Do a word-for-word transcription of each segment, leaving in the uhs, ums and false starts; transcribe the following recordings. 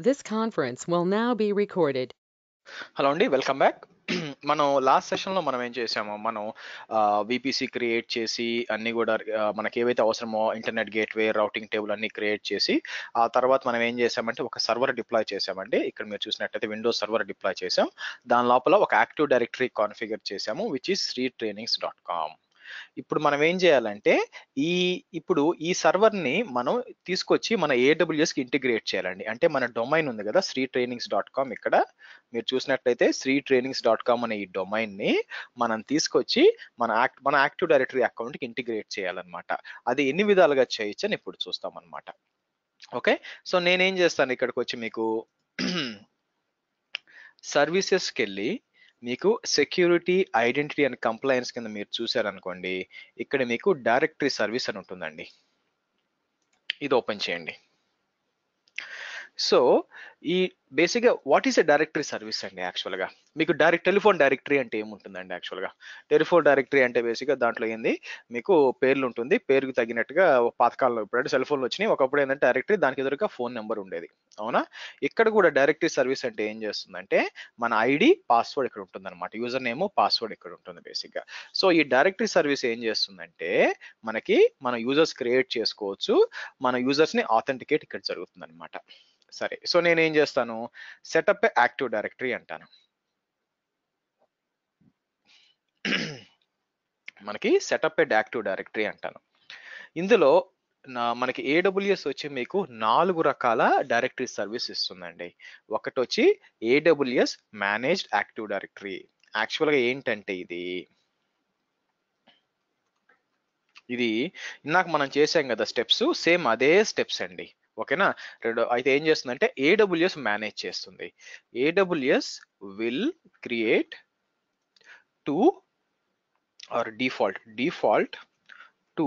This conference will now be recorded. Hello అండి, welcome back. మనం last సెషన్లో మనం ఏం చేసామో మనం విపిసి క్రియేట్ చేసి అన్ని కూడా ఆ, మనకి ఏవైతే అవసరమో ఇంటర్నెట్ గేట్వే రౌటింగ్ టేబుల్ అన్ని క్రియేట్ చేసి ఆ తర్వాత మనం ఏం చేసామంటే ఒక సర్వర్ డిప్లాయ్ చేసామండి. ఇక్కడ మీరు చూసినట్టయితే విండోస్ సర్వర్ డిప్లాయ్ చేసాం. దాని లోపల ఒక యాక్టివ్ డైరెక్టరీ కాన్ఫిగర్ చేసాము, which is Shri trainings dot com. ఇప్పుడు మనం ఏం చేయాలంటే ఈ ఇప్పుడు ఈ సర్వర్ ని మనం తీసుకొచ్చి మన ఏడబ్ల్యూఎస్ కి ఇంటిగ్రేట్ చేయాలండి. అంటే మన డొమైన్ ఉంది కదా శ్రీ ట్రైనింగ్స్ డాట్ కామ్, ఇక్కడ మీరు చూసినట్లయితే శ్రీ ట్రైనింగ్స్ డాట్ కామ్ అనే ఈ డొమైన్ ని మనం తీసుకొచ్చి మన యాక్ట్ మన యాక్టివ్ డైరెక్టరీ అకౌంట్ కి ఇంటిగ్రేట్ చేయాలన్నమాట. అది ఎన్ని విధాలుగా చేయొచ్చు అని ఇప్పుడు చూస్తాం అనమాట. ఓకే, సో నేనేం చేస్తాను, ఇక్కడికి వచ్చి మీకు సర్వీసెస్కి వెళ్ళి మీకు సెక్యూరిటీ ఐడెంటిటీ అండ్ కంప్లైన్స్ కింద మీరు చూసారనుకోండి, ఇక్కడ మీకు డైరెక్టరీ సర్వీస్ అని ఉంటుందండి. ఇది ఓపెన్ చేయండి. సో ఈ బేసిక్గా what is a directory service అండి? యాక్చువల్గా మీకు డైరెక్ట్ టెలిఫోన్ డైరెక్టరీ అంటే ఏముంటుందండి? యాక్చువల్గా టెలిఫోన్ డైరెక్టరీ అంటే బేసిక్గా దాంట్లో ఏంది, మీకు పేర్లు ఉంటుంది, పేరుకు తగినట్టుగా పాతకాలంలో ఇప్పుడంటే సెల్ ఫోన్లు వచ్చినాయి, ఒకప్పుడు ఏంటంటే డైరెక్టరీ దానికి ఎదురుగా ఫోన్ నెంబర్ ఉండేది, అవునా? ఇక్కడ కూడా డైరెక్టరీ సర్వీస్ అంటే ఏం చేస్తుందంటే మన ఐడి పాస్వర్డ్ ఇక్కడ ఉంటుంది అనమాట, యూజర్ నేమ్ పాస్వర్డ్ ఇక్కడ ఉంటుంది బేసిక్గా. సో ఈ డైరెక్టరీ సర్వీస్ ఏం చేస్తుందంటే మనకి మన యూజర్స్ క్రియేట్ చేసుకోవచ్చు, మన యూజర్స్ ని ఆథెంటికేట్ ఇక్కడ జరుగుతుంది అనమాట. సరే, సో నేను ఏం చేస్తాను, సెటప్ యాక్టివ్ డైరెక్టరీ అంటాను. మనకి సెటప్ యాక్టివ్ డైరెక్టరీ అంటాను. ఇందులో నా మనకి ఏడబ్ల్యూఎస్ వచ్చి మీకు నాలుగు రకాల డైరెక్టరీ సర్వీస్ ఇస్తుందండి. ఒకటి వచ్చి ఏడబ్ల్యూఎస్ మేనేజ్డ్ యాక్టివ్ డైరెక్టరీ. యాక్చువల్గా ఏంటంటే ఇది ఇది ఇందాక మనం చేసాం కదా స్టెప్స్, సేమ్ అదే స్టెప్స్ అండి. ఓకేనా? రెండు అయితే ఏం చేస్తుందంటే ఏడబ్ల్యూఎస్ మేనేజ్ చేస్తుంది. AWS will create two or default default two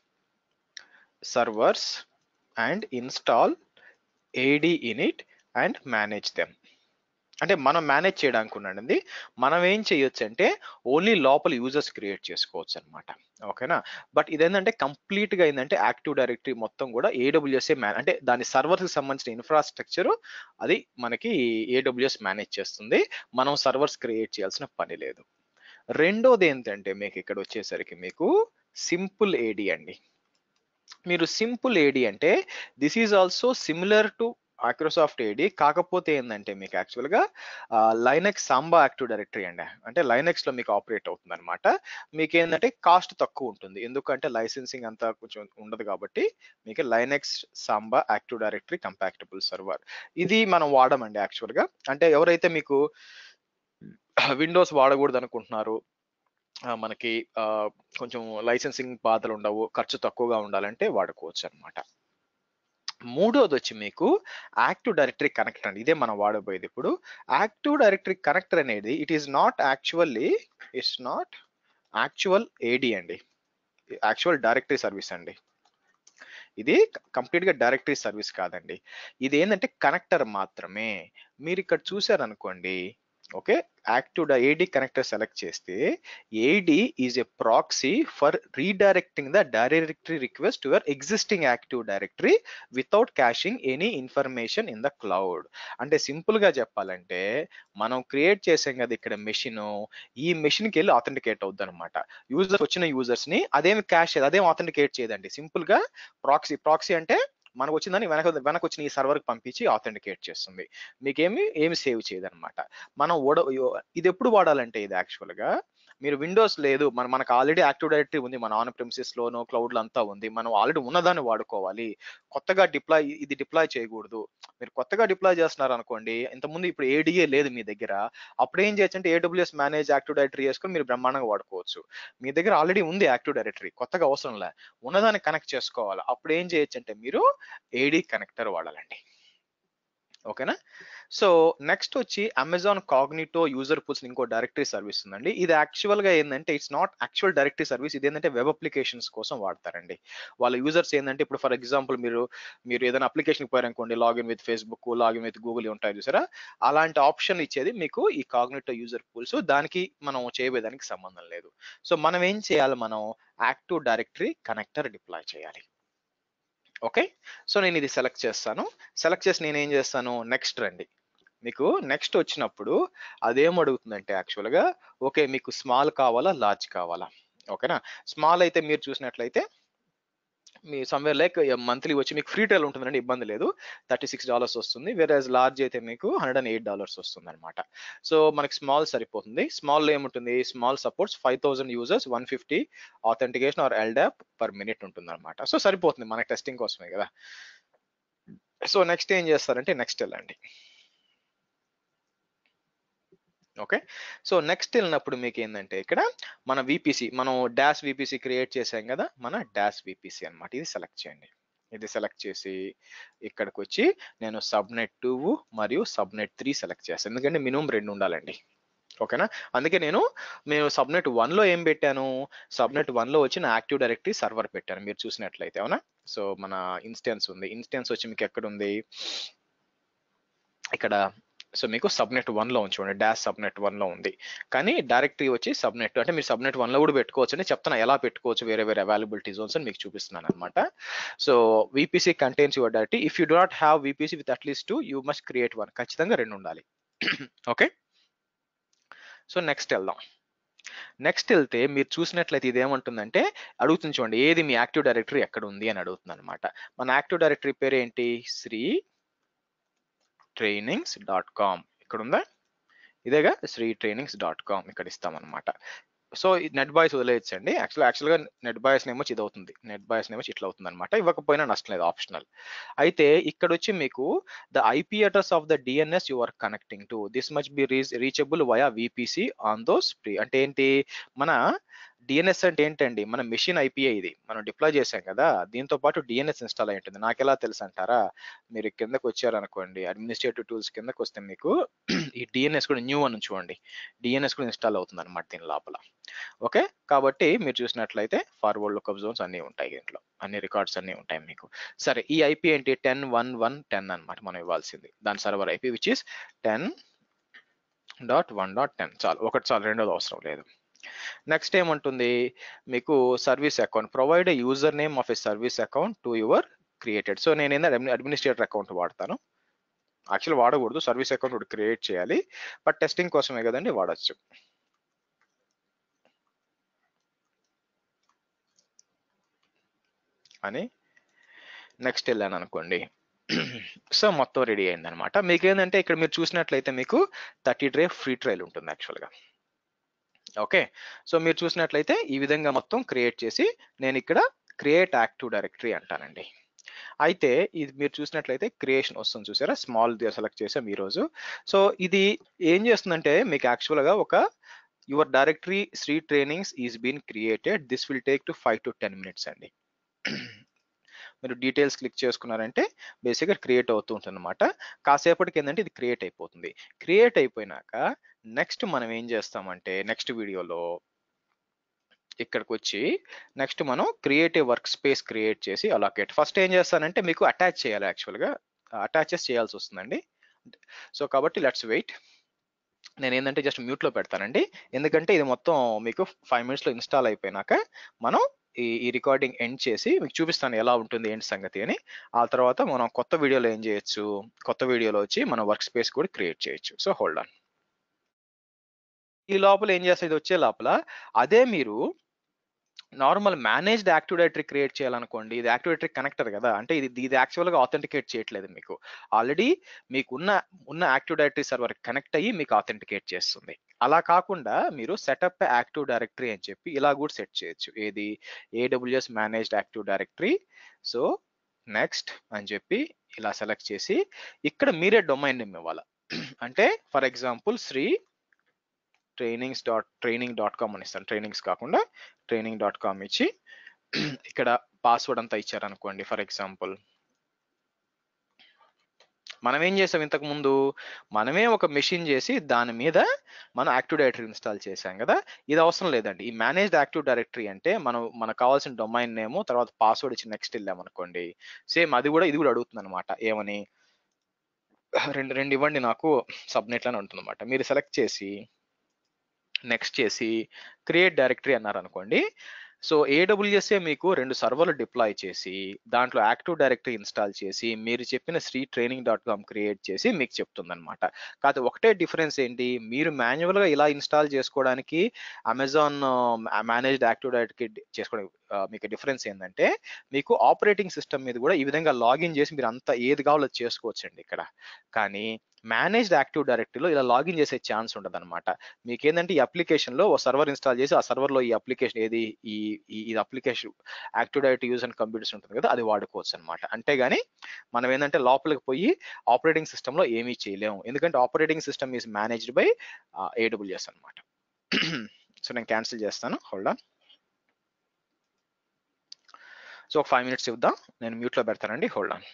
servers and install AD in it and manage them. అంటే మనం మేనేజ్ చేయడానికి ఉన్నాడండి. మనం ఏం చేయొచ్చు అంటే ఓన్లీ లోపల యూజర్స్ క్రియేట్ చేసుకోవచ్చు అనమాట. ఓకేనా? బట్ ఇదేంటంటే కంప్లీట్ గా ఏంటంటే యాక్టివ్ డైరెక్టరీ మొత్తం కూడా ఏడబ్ల్యూఎస్ మ్యాన్ అంటే దాని సర్వర్స్ కి సంబంధించిన ఇన్ఫ్రాస్ట్రక్చర్ అది మనకి ఏడబ్ల్యూఎస్ మేనేజ్ చేస్తుంది. మనం సర్వర్స్ క్రియేట్ చేయాల్సిన పని లేదు. రెండోది ఏంటంటే మీకు ఇక్కడ వచ్చేసరికి మీకు సింపుల్ ఏడి అండి. మీరు సింపుల్ ఏడి అంటే this is also similar to Microsoft AD, కాకపోతే ఏంటంటే మీకు యాక్చువల్గా లైనెక్స్ సాంబా యాక్టివ్ డైరెక్టరీ అండి. అంటే లైనెక్స్ లో మీకు ఆపరేట్ అవుతుంది అనమాట. మీకు ఏంటంటే కాస్ట్ తక్కువ ఉంటుంది, ఎందుకంటే లైసెన్సింగ్ అంతా కొంచెం ఉండదు కాబట్టి మీకు Linux Samba active directory compatible server ఇది మనం వాడమండి యాక్చువల్గా. అంటే ఎవరైతే మీకు విండోస్ వాడకూడదు అనుకుంటున్నారు, మనకి కొంచెం లైసెన్సింగ్ బాధలు ఉండవు, ఖర్చు తక్కువగా ఉండాలంటే వాడుకోవచ్చు అనమాట. మూడోది వచ్చి మీకు యాక్టివ్ డైరెక్టరీ కనెక్టర్ అండి. ఇదే మనం వాడబోయేది ఇప్పుడు. యాక్టివ్ డైరెక్టరీ కనెక్టర్ అనేది it is not actually it's not actual AD అండి, యాక్చువల్ డైరెక్టరీ సర్వీస్ అండి. ఇది కంప్లీట్ గా డైరెక్టరీ సర్వీస్ కాదండి, ఇది ఏంటంటే కనెక్టర్ మాత్రమే. మీరు ఇక్కడ చూసారనుకోండి, okay, active AD connector select చేస్తే AD is a proxy for redirecting the directory request your existing active directory without caching any information in the cloud. అంటే సింపుల్ గా చెప్పాలంటే మనం క్రియేట్ చేసాం కదా ఇక్కడ మెషిన్, ఈ మెషిన్కి వెళ్ళి ఆథెంటికేట్ అవుద్ది అనమాట. యూజర్స్ వచ్చిన యూజర్స్ ని అదేమి క్యాష్ అదేం ఆథెంటికేట్ చేయదండి. సింపుల్ గా ప్రాక్సీ ప్రాక్సీ అంటే మనకు వచ్చిందని వెనక వెనక వచ్చిన ఈ సర్వర్కి పంపించి ఆథెంటికేట్ చేస్తుంది, మీకేమి ఏమి సేవ్ చేయదన్నమాట. మనం ఓడ ఇది ఎప్పుడు వాడాలంటే ఇది యాక్చువల్గా మీరు విండోస్ లేదు, మన మనకు ఆల్రెడీ యాక్టివ్ డైరెక్టరీ ఉంది, మన ఆన్ ప్రిమిసెస్ లోనో క్లౌడ్ లో అంతా ఉంది, మనం ఆల్రెడీ ఉన్నదాన్ని వాడుకోవాలి, కొత్తగా డిప్లాయ్ ఇది డిప్లాయ్ చేయకూడదు. మీరు కొత్తగా డిప్లాయ్ చేస్తున్నారు అనుకోండి, ఇంతకుముందు ఇప్పుడు ఏడిఏ లేదు మీ దగ్గర, అప్పుడు ఏం చేయొచ్చు అంటే ఏడబ్ల్యూఎస్ మేనేజ్ యాక్టివ్ డైరెక్టరీ చేసుకొని మీరు బ్రహ్మాండంగా వాడుకోవచ్చు. మీ దగ్గర ఆల్రెడీ ఉంది యాక్టివ్ డైరెక్టరీ, కొత్తగా అవసరం లే, ఉన్నదాన్ని కనెక్ట్ చేసుకోవాలి, అప్పుడు ఏం చేయొచ్చు అంటే మీరు ఏడి కనెక్టర్ వాడాలండి. ఓకేనా? సో నెక్స్ట్ వచ్చి అమెజాన్ కాగ్నిటో యూజర్ పూల్స్ ఇంకో డైరెక్టరీ సర్వీస్ ఉందండి. ఇది యాక్చువల్ గా ఏంటంటే it's not actual directory service, ఇది ఏంటంటే వెబ్ అప్లికేషన్స్ కోసం వాడతారండి. వాళ్ళ యూజర్స్ ఏంటంటే ఇప్పుడు ఫర్ ఎగ్జాంపుల్ మీరు మీరు ఏదైనా అప్లికేషన్ పోయారనుకోండి, login with Facebook, login with Google ఉంటాయి చూసారా, అలాంటి ఆప్షన్ ఇచ్చేది మీకు ఈ కాగ్నిటో యూజర్ పూల్స్. దానికి మనం చేయబోయేదానికి సంబంధం లేదు. సో మనం ఏం చేయాలి, మనం యాక్టివ్ డైరెక్టరీ కనెక్టర్ డిప్లాయ్ చేయాలి. ఓకే. సో నేను ఇది సెలెక్ట్ చేస్తాను. సెలెక్ట్ చేసి నేను ఏం చేస్తాను, నెక్స్ట్ రండి. మీకు నెక్స్ట్ వచ్చినప్పుడు అదేం అడుగుతుందంటే యాక్చువల్గా, ఓకే మీకు స్మాల్ కావాలా లార్జ్ కావాలా, ఓకేనా. స్మాల్ అయితే మీరు చూసినట్లయితే మీ సమ్వేర్ లైక్ మంత్లీ వచ్చి మీకు ఫ్రీ ట్రయల్ ఉంటుందండి, ఇబ్బంది లేదు. థర్టీ సిక్స్ డాలర్స్ వస్తుంది. వేరే లార్జ్ అయితే మీకు హండ్రెడ్ అండ్ ఎయిట్ డాలర్స్ వస్తుంది అనమాట. సో మనకి స్మాల్ సరిపోతుంది. స్మాల్ ఏముంటుంది, small supports five thousand users, one fifty authentication or LDAP per minute ఉంటుంది అనమాట. సో సరిపోతుంది మనకి టెస్టింగ్ కోసమే కదా. సో నెక్స్ట్ ఏం చేస్తారంటే నెక్స్ట్ వెళ్ళండి. ఓకే. సో నెక్స్ట్ వెళ్ళినప్పుడు మీకు ఏంటంటే ఇక్కడ మన విపిసి, మనం డాష్ విపిసి క్రియేట్ చేసాం కదా, మన డాష్ విపిసి అన్నమాట. ఇది సెలెక్ట్ చేయండి. ఇది సెలెక్ట్ చేసి ఇక్కడికి వచ్చి నేను సబ్నెట్ టూ మరియు సబ్నెట్ త్రీ సెలెక్ట్ చేస్తాను, ఎందుకంటే మినిమం రెండు ఉండాలండి. ఓకేనా. అందుకే నేను మేము సబ్నెట్ వన్ లో ఏం పెట్టాను, సబ్నెట్ వన్ లో వచ్చి నా యాక్టివ్ డైరెక్టరీ సర్వర్ పెట్టాను మీరు చూసినట్లయితే, అవునా. సో మన ఇన్స్టెన్స్ ఉంది, ఇన్స్టెన్స్ వచ్చి మీకు ఎక్కడ ఉంది, ఇక్కడ. సో మీకు సబ్నెట్ వన్ లో ఉంచుకోండి, డాష్ సబ్నెట్ వన్ లో ఉంది. కానీ డైరెక్టరీ వచ్చి సబ్నెట్, అంటే మీరు సబ్నెట్ వన్ లో కూడా పెట్టుకోవచ్చు అని చెప్తున్నా, ఎలా పెట్టుకోవచ్చు వేరే వేరే అవైలబిలిటీ జోన్స్ అని మీకు చూపిస్తున్నాను అనమాట. So VPC contains your directory. If you do not have VPC with at least two, you must create one. ఖచ్చితంగా రెండు ఉండాలి. ఓకే. సో నెక్స్ట్ వెళ్దాం. నెక్స్ట్ వెళ్తే మీరు చూసినట్లయితే ఇది ఏమంటుందంటే అడుగుతుంది చూడండి, ఏది మీ యాక్టివ్ డైరెక్టరీ ఎక్కడ ఉంది అని అడుగుతుంది అనమాట. మన యాక్టివ్ డైరెక్టరీ పేరు ఏంటి, శ్రీ ట్రైనింగ్స్ డాట్ కామ్. ఇక్కడ ఉందా, ఇదేగా శ్రీ ట్రైనింగ్స్ డాట్ కామ్, ఇక్కడ ఇస్తామన్నమాట. సో నెట్ బాయ్స్ వదిలేయచ్చండి. యాక్చువల్ యాక్చువల్గా నెట్ బాయ్స్ నేమో ఇది అవుతుంది, నెట్ బాయ్స్ నేమో ఇట్లా అవుతుంది అనమాట. ఇవ్వకపోయినా నష్టం లేదు, ఆప్షనల్. అయితే ఇక్కడ వచ్చి మీకు the IP address of the DNS you are connecting to this must be reachable via VPC on those pre. అంటే ఏంటి, మన డిఎన్ఎస్ అంటే ఏంటండి, మన మెషిన్ ఐపీఐ ఇది మనం డిప్లాయ్ చేసాం కదా, దీంతో పాటు డిఎన్ఎస్ ఇన్స్టాల్ అయి ఉంటుంది. నాకు ఎలా తెలుసు అంటారా, మీరు కిందకు వచ్చారనుకోండి, అడ్మినిస్ట్రేటివ్ టూల్స్ కిందకు వస్తే మీకు ఈ డిఎన్ఎస్ కూడా న్యూ అని చూడండి, డిఎన్ఎస్ కూడా ఇన్స్టాల్ అవుతుంది అనమాట దీని లోపల. ఓకే. కాబట్టి మీరు చూసినట్లయితే ఫార్వర్డ్ లుకప్ జోన్స్ అన్ని ఉంటాయి దీంట్లో, అన్ని రికార్డ్స్ అన్ని ఉంటాయి మీకు. సరే ఈ ఐపీ ఏంటి, టెన్ వన్ వన్ టెన్ అనమాట మనం ఇవ్వాల్సింది, దాని server IP which is ten dot one dot ten. చాలు, ఒకటి చాలు, రెండోది అవసరం లేదు. నెక్స్ట్ ఏమంటుంది మీకు, service account, provide user name of a service account to your created. So నేను ఏంటంటే అడ్మినిస్ట్రేటర్ అకౌంట్ వాడతాను. యాక్చువల్ వాడకూడదు, సర్వీస్ అకౌంట్ ఒకటి క్రియేట్ చేయాలి, బట్ టెస్టింగ్ కోసమే కదండి వాడచ్చు అని. నెక్స్ట్ వెళ్ళాను అనుకోండి. సో మొత్తం రెడీ అయింది అనమాట. మీకు ఏంటంటే ఇక్కడ మీరు చూసినట్లయితే మీకు థర్టీ డే ఫ్రీ ట్రయల్ ఉంటుంది యాక్చువల్గా. ఓకే. సో మీరు చూసినట్లయితే ఈ విధంగా మొత్తం క్రియేట్ చేసి నేను ఇక్కడ క్రియేట్ యాక్టివ్ డైరెక్టరీ అంటానండి. అయితే ఇది మీరు చూసినట్లయితే క్రియేషన్ వస్తుంది చూసారా, స్మాల్ సెలెక్ట్ చేసాం ఈరోజు. సో ఇది ఏం చేస్తుందంటే మీకు యాక్చువల్గా ఒక your directory Shri trainings is been created, this will take two five to ten minutes అండి. మీరు డీటెయిల్స్ క్లిక్ చేసుకున్నారంటే బేసిక్గా క్రియేట్ అవుతూ ఉంటుంది అనమాట. కాసేపటికి ఏంటంటే ఇది క్రియేట్ అయిపోతుంది. క్రియేట్ అయిపోయినాక నెక్స్ట్ మనం ఏం చేస్తామంటే నెక్స్ట్ వీడియోలో ఇక్కడికి వచ్చి నెక్స్ట్ మనం క్రియేటివ్ వర్క్ స్పేస్ క్రియేట్ చేసి అలాకేట్. ఫస్ట్ ఏం చేస్తానంటే మీకు అటాచ్ చేయాలి, యాక్చువల్గా అటాచెస్ చేయాల్సి వస్తుందండి. సో కాబట్టి లెట్స్ వెయిట్. నేను ఏంటంటే జస్ట్ మ్యూట్లో పెడతానండి, ఎందుకంటే ఇది మొత్తం మీకు ఫైవ్ మినిట్స్లో ఇన్స్టాల్ అయిపోయినాక మనం ఈ ఈ రికార్డింగ్ ఎండ్ చేసి మీకు చూపిస్తాను ఎలా ఉంటుంది ఏంటి సంగతి అని. ఆ తర్వాత మనం కొత్త వీడియోలో ఏం చేయొచ్చు, కొత్త వీడియోలో వచ్చి మన వర్క్ స్పేస్ కూడా క్రియేట్ చేయొచ్చు. So hold on. ఈ లోపల ఏం చేస్తే ఇది వచ్చే లోపల అదే మీరు normal managed active directory create చేయాలనుకోండి, ఇది యాక్టివ్ డైరెక్టరీ కనెక్టర్ కదా, అంటే ఇది ఇది యాక్చువల్గా ఆథెంటికేట్ చేయట్లేదు మీకు, ఆల్రెడీ మీకు ఉన్న ఉన్న యాక్టివ్ డైరెక్టరీ సర్వర్ కనెక్ట్ అయ్యి మీకు ఆథెంటికేట్ చేస్తుంది. అలా కాకుండా మీరు సెటప్ యాక్టివ్ డైరెక్టరీ అని చెప్పి ఇలా కూడా సెట్ చేయొచ్చు, ఏది AWS managed active directory. So next అని చెప్పి ఇలా సెలెక్ట్ చేసి ఇక్కడ మీరే డొమైన్ నేమ్ ఇవ్వాలి. అంటే for example Shri trainings dot training dot com అని ఇస్తాను, ట్రైనింగ్స్ కాకుండా ట్రైనింగ్ డాట్ కామ్ ఇచ్చి ఇక్కడ పాస్వర్డ్ అంతా ఇచ్చారనుకోండి. ఫర్ ఎగ్జాంపుల్ మనం ఏం చేసాం ఇంతకు ముందు, మనమే ఒక మెషిన్ చేసి దాని మీద మనం యాక్టివ్ డైరెక్టరీ ఇన్స్టాల్ చేసాం కదా, ఇది అవసరం లేదండి. ఈ మేనేజ్డ్ యాక్టివ్ డైరెక్టరీ అంటే మనం మనకు కావాల్సిన డొమైన్ నేమ్ తర్వాత పాస్వర్డ్ ఇచ్చి నెక్స్ట్ వెళ్ళాం అనుకోండి, సేమ్ అది కూడా ఇది కూడా అడుగుతుంది అనమాట, ఏమని రెండు రెండు ఇవ్వండి నాకు సబ్నెట్ అని ఉంటుంది అనమాట. మీరు సెలెక్ట్ చేసి నెక్స్ట్ చేసి క్రియేట్ డైరెక్టరీ అన్నారు అనుకోండి, సో ఏడబ్ల్యూఎస్ఏ మీకు రెండు సర్వర్లు డిప్లాయ్ చేసి దాంట్లో యాక్టివ్ డైరెక్టరీ ఇన్స్టాల్ చేసి మీరు చెప్పిన Shri training dot com create చేసి మీకు చెప్తుంది అనమాట. కాకపోతే ఒకటే డిఫరెన్స్ ఏంటి, మీరు మాన్యువల్గా ఇలా ఇన్స్టాల్ చేసుకోవడానికి అమెజాన్ మేనేజ్డ్ యాక్టివ్ డైరెక్టరీ చేసుకోవడానికి ఆ, మీకు డిఫరెన్స్ ఏంటంటే మీకు ఆపరేటింగ్ సిస్టమ్ మీద కూడా ఈ విధంగా లాగిన్ చేసి మీరు అంతా ఏది కావాలో అది చేసుకోవచ్చండి ఇక్కడ. కానీ మేనేజ్డ్ యాక్టివ్ డైరెక్టరీలో ఇలా లాగిన్ చేసే ఛాన్స్ ఉంటుంది అనమాట. మీకు ఏంటంటే ఈ అప్లికేషన్లో ఓ సర్వర్ ఇన్స్టాల్ చేసి ఆ సర్వర్లో ఈ అప్లికేషన్ ఏది ఈ ఈ ఇది application active directory use and computers ఉంటుంది కదా, అది వాడుకోవచ్చు అనమాట. అంతేగాని మనం ఏంటంటే లోపలికి పోయి ఆపరేటింగ్ సిస్టంలో ఏమీ చేయలేము, ఎందుకంటే operating system is managed by AWS అనమాట. సో నేను క్యాన్సిల్ చేస్తాను, హోల్డ్ ఆన్. సో ఒక ఫైవ్ మినిట్స్ ఇద్దాం, నేను మ్యూట్లో పెడతానండి, హోల్డ్ ఆన్.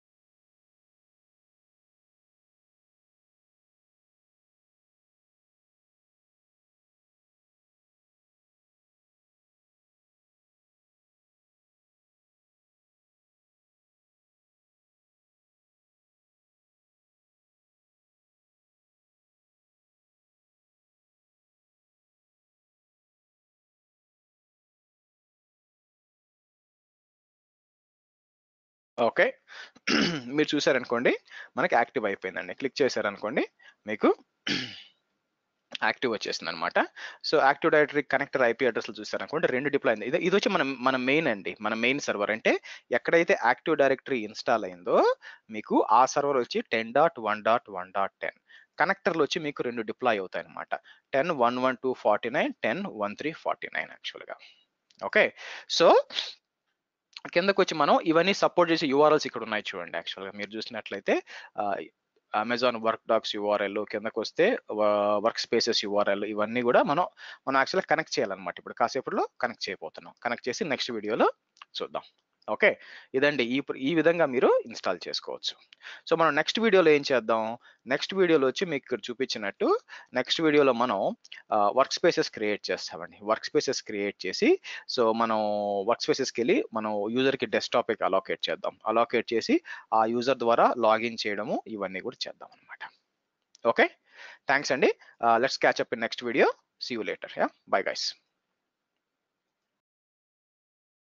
ఓకే. మీరు చూసారనుకోండి మనకి యాక్టివ్ అయిపోయిందండి. క్లిక్ చేశారనుకోండి మీకు యాక్టివ్ వచ్చేసింది అనమాట. So active directory connector IP అడ్రస్లు చూసారనుకోండి రెండు డిప్లాయ్ అయింది. ఇది ఇది వచ్చి మనం మన మెయిన్ అండి, మన మెయిన్ సర్వర్. అంటే ఎక్కడైతే యాక్టివ్ డైరెక్టరీ ఇన్స్టాల్ అయిందో మీకు ఆ సర్వర్ వచ్చి ten dot one dot one dot ten కనెక్టర్లు వచ్చి మీకు రెండు డిప్లాయ్ అవుతాయి అనమాట. Ten one one two forty nine ten one three forty nine యాక్చువల్గా. ఓకే. సో కిందకు వచ్చి మనం ఇవన్నీ సపోర్ట్ చేసే యూఆర్ఎల్స్ ఇక్కడ ఉన్నాయి చూడండి. యాక్చువల్గా మీరు చూసినట్లయితే అమెజాన్ వర్క్ డాక్స్ యూఆర్ఎల్, కిందకు వస్తే వర్క్ స్పేసెస్ యూఆర్ఎల్, ఇవన్నీ కూడా మనం మనం యాక్చువల్గా కనెక్ట్ చేయాలన్నమాట. ఇప్పుడు కాసేపట్లో కనెక్ట్ చేయబోతున్నాం. కనెక్ట్ చేసి నెక్స్ట్ వీడియోలో చూద్దాం. ఓకే, ఇదండి ఈ ఈ విధంగా మీరు ఇన్స్టాల్ చేసుకోవచ్చు. సో మనం నెక్స్ట్ వీడియోలో ఏం చేద్దాం, నెక్స్ట్ వీడియోలో వచ్చి మీకు ఇక్కడ చూపించినట్టు నెక్స్ట్ వీడియోలో మనం వర్క్ స్పేసెస్ క్రియేట్ చేస్తామండి. వర్క్ స్పేసెస్ క్రియేట్ చేసి సో మనం వర్క్ స్పేసెస్కి వెళ్ళి మనం యూజర్కి డెస్క్టాప్ అలోకేట్ చేద్దాం. అలోకేట్ చేసి ఆ యూజర్ ద్వారా లాగిన్ చేయడము ఇవన్నీ కూడా చేద్దాం అనమాట. ఓకే, థ్యాంక్స్ అండి. Let's catch up in next video. See you later. Yeah, bye guys.